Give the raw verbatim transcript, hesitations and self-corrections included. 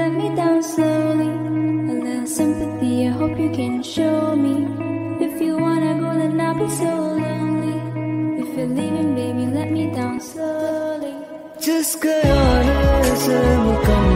let me down slowly. A little sympathy, I hope you can show me. If you wanna go, then I'll be so lonely. If you're leaving, baby, let me down slowly. जिसके आने से मुकम्मल